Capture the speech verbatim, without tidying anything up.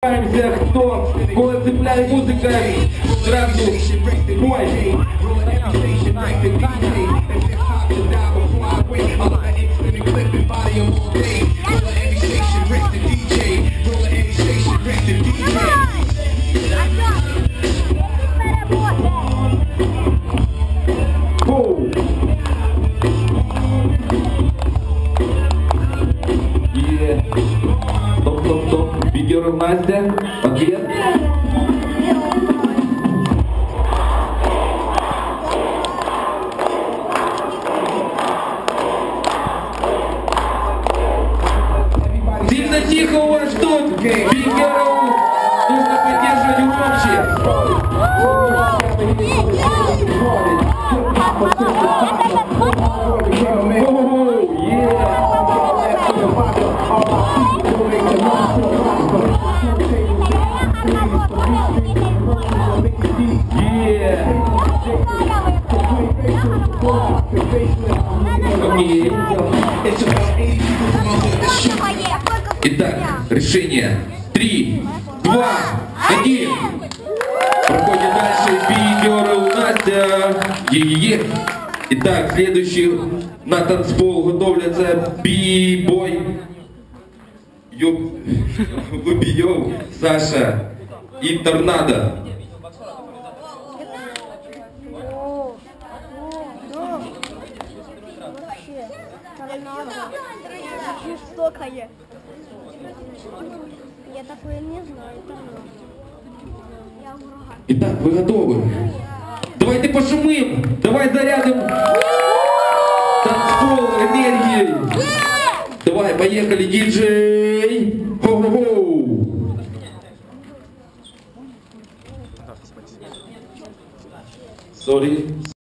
Кто, кого цепляет музыка, сразу бой. Стоп-стоп-стоп. Бигеров Настя. Ответ. Сильно тихо у вас тут. Бигеров нужно поддерживать громче. Итак, решение. Три, два, один. Проходим дальше. Бигеров Настя. Е-е-е. Итак, следующий на танцпол готовятся би-бой. Лубиев, Саша и Торнадо. Жестокое. Я такое не знаю. Я врага. Итак, вы готовы? Давайте пошумим! Давай зарядим танцпол энергией! Давай, поехали, диджей! Хо-хо-хо! Сори.